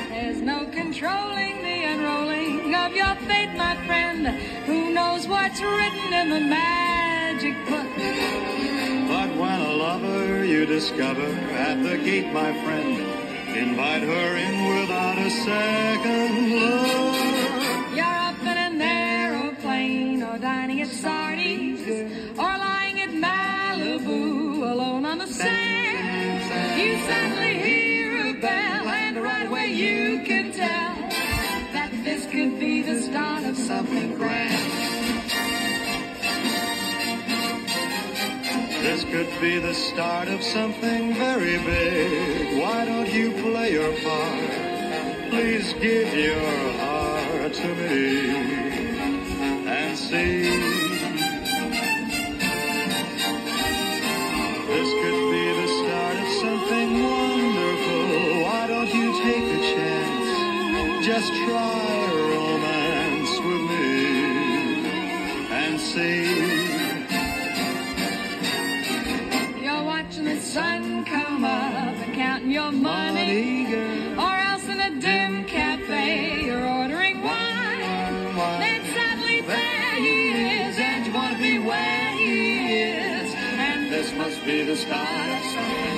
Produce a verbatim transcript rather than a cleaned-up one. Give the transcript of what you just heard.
There's no controlling the unrolling of your fate, my friend. Who knows what's written in the magic book? But when a lover you discover at the gate, my friend, invite her in without a second look. You're up in an aeroplane, or dining at Sardi's, or lying at Malibu, alone on the sand. You suddenly hear a bell, and right away you can tell that this could be the start of something grand. This could be the start of something very big. Why don't you play your part? Please give your heart to me and see. This could be the start of something wonderful. Why don't you take a chance? Just try romance with me and see. Watching the sun come up and counting your money, money or else in a dim cafe you're ordering wine. wine. Then suddenly there he is, and you want to be where he is, and this must be the start of something